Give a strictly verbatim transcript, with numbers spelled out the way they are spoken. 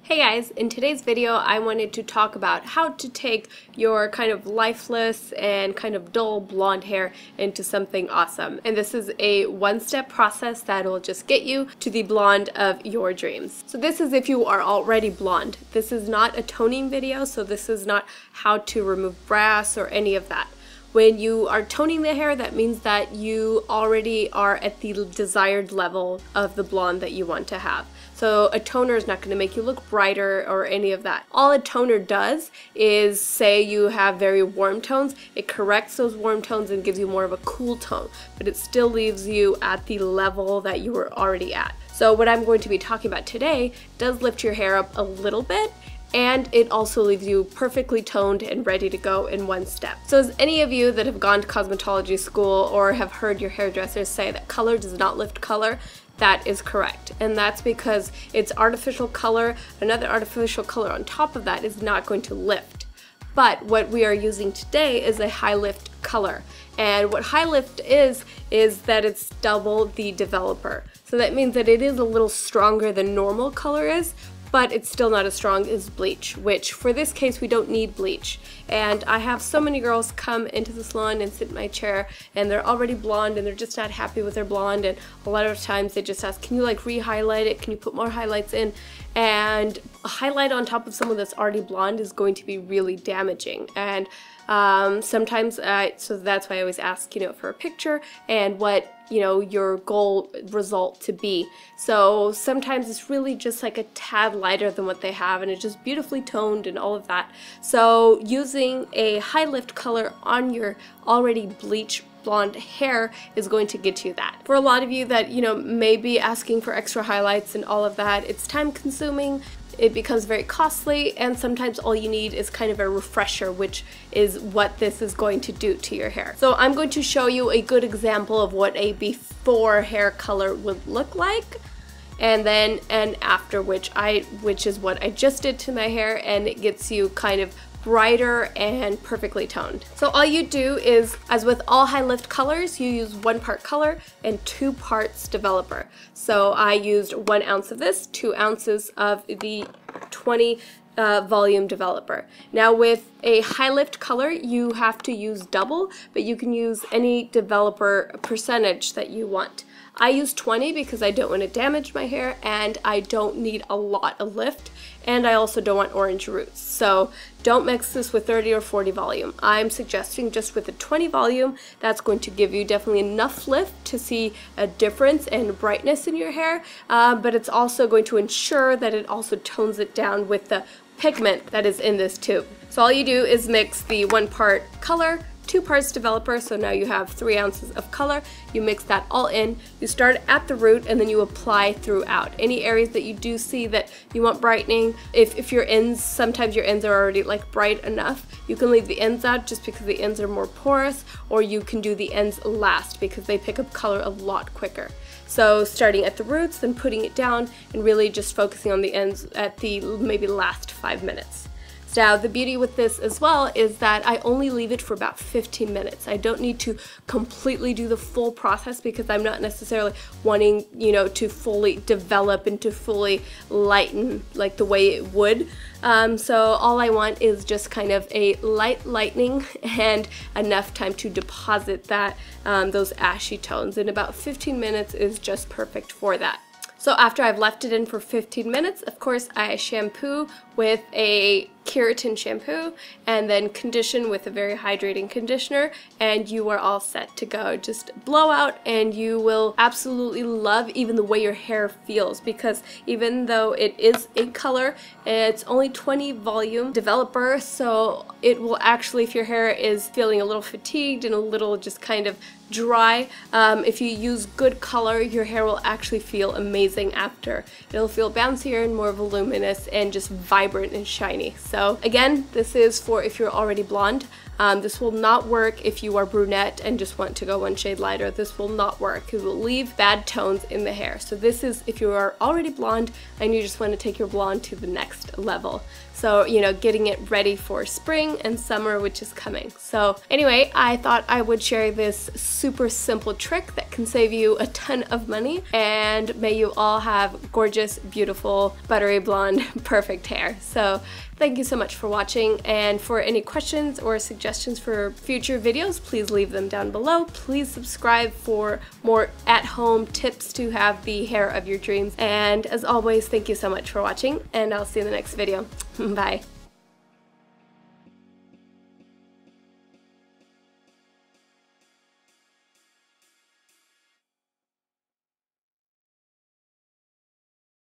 Hey guys, in today's video I wanted to talk about how to take your kind of lifeless and kind of dull blonde hair into something awesome. And this is a one-step process that will just get you to the blonde of your dreams. So this is if you are already blonde. This is not a toning video, so this is not how to remove brass or any of that. When you are toning the hair, that means that you already are at the desired level of the blonde that you want to have. So a toner is not going to make you look brighter or any of that. All a toner does is, say you have very warm tones, it corrects those warm tones and gives you more of a cool tone, but it still leaves you at the level that you were already at. So what I'm going to be talking about today does lift your hair up a little bit, and it also leaves you perfectly toned and ready to go in one step. So as any of you that have gone to cosmetology school or have heard your hairdressers say that color does not lift color, that is correct. And that's because it's artificial color. Another artificial color on top of that is not going to lift. But what we are using today is a high lift color. And what high lift is, is that it's double the developer. So that means that it is a little stronger than normal color is, but it's still not as strong as bleach, which for this case we don't need bleach. And I have so many girls come into the salon and sit in my chair and they're already blonde and they're just not happy with their blonde, and a lot of times they just ask, can you like re-highlight it, can you put more highlights in? And a highlight on top of someone that's already blonde is going to be really damaging. And um, sometimes, I, so that's why I always ask, you know, for a picture and what, you know, your goal result to be. So sometimes it's really just like a tad lighter than what they have, and it's just beautifully toned and all of that. So using a high lift color on your already bleach blonde hair is going to get you that. For a lot of you that, you know, may be asking for extra highlights and all of that, it's time consuming. It becomes very costly, and sometimes all you need is kind of a refresher, which is what this is going to do to your hair. So I'm going to show you a good example of what a before hair color would look like, and then an after, which I which is what I just did to my hair, and it gets you kind of brighter and perfectly toned. So all you do is, as with all high lift colors, you use one part color and two parts developer. So I used one ounce of this, two ounces of the twenty uh, volume developer. Now with a high lift color, you have to use double, but you can use any developer percentage that you want. I use twenty because I don't want to damage my hair and I don't need a lot of lift, and I also don't want orange roots. So don't mix this with thirty or forty volume. I'm suggesting just with the twenty volume. That's going to give you definitely enough lift to see a difference and brightness in your hair, uh, but it's also going to ensure that it also tones it down with the pigment that is in this tube. So all you do is mix the one part color, two parts developer, so now you have three ounces of color. You mix that all in, you start at the root, and then you apply throughout. Any areas that you do see that you want brightening, if, if your ends, sometimes your ends are already like bright enough, you can leave the ends out just because the ends are more porous, or you can do the ends last because they pick up color a lot quicker. So starting at the roots, then putting it down, and really just focusing on the ends at the maybe last five minutes. Now the beauty with this as well is that I only leave it for about fifteen minutes. I don't need to completely do the full process because I'm not necessarily wanting, you know, to fully develop and to fully lighten like the way it would. Um, so all I want is just kind of a light lightening and enough time to deposit that um, those ashy tones, and about fifteen minutes is just perfect for that. So after I've left it in for fifteen minutes, of course I shampoo with a keratin shampoo and then condition with a very hydrating conditioner, and you are all set to go. Just blow out and you will absolutely love even the way your hair feels, because even though it is a color, it's only twenty volume developer, so it will actually, if your hair is feeling a little fatigued and a little just kind of dry, um, if you use good color, your hair will actually feel amazing after. It'll feel bouncier and more voluminous and just vibrant and shiny. So So again, this is for if you're already blonde. Um, this will not work if you are brunette and just want to go one shade lighter. This will not work. It will leave bad tones in the hair. So this is if you are already blonde and you just want to take your blonde to the next level. So, you know, getting it ready for spring and summer, which is coming. So anyway, I thought I would share this super simple trick that can save you a ton of money, and may you all have gorgeous, beautiful, buttery blonde, perfect hair. So thank you so much for watching, and for any questions or suggestions for future videos, please leave them down below. Please subscribe for more at-home tips to have the hair of your dreams. And as always, thank you so much for watching, and I'll see you in the next video. Bye.